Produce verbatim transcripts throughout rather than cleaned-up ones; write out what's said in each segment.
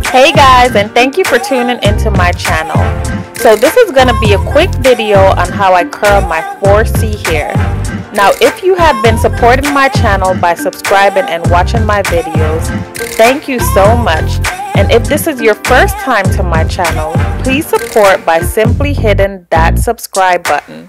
Hey guys, and thank you for tuning into my channel. So this is going to be a quick video on how I curl my four C hair. Now if you have been supporting my channel by subscribing and watching my videos, thank you so much. And if this is your first time to my channel, please support by simply hitting that subscribe button.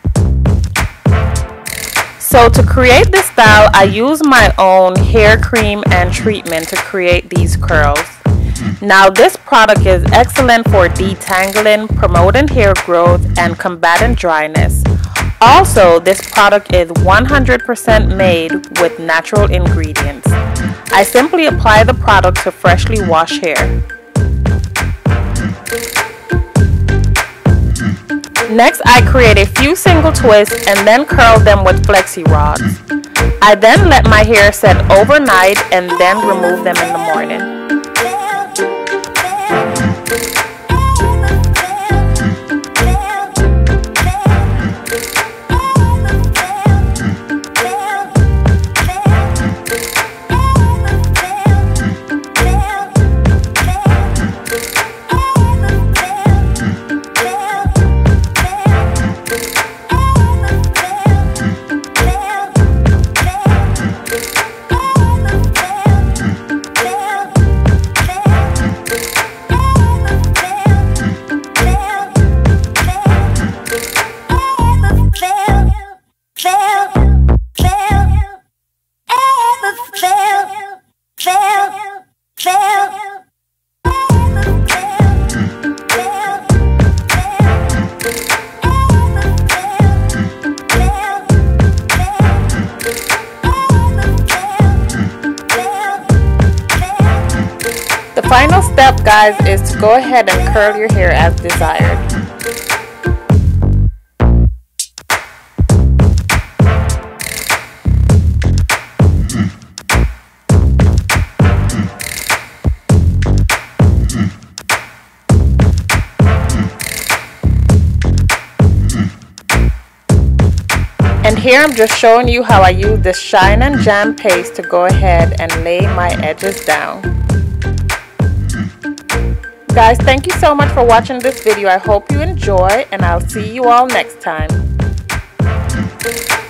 So to create this style, I use my own hair cream and treatment to create these curls. Now this product is excellent for detangling, promoting hair growth, and combating dryness. Also, this product is one hundred percent made with natural ingredients. I simply apply the product to freshly washed hair. Next, I create a few single twists and then curl them with flexi rods. I then let my hair set overnight and then remove them in the morning. The final step, guys, is to go ahead and curl your hair as desired. And here I'm just showing you how I use this Shine and Jam paste to go ahead and lay my edges down. Guys, thank you so much for watching this video. I hope you enjoy, and I'll see you all next time.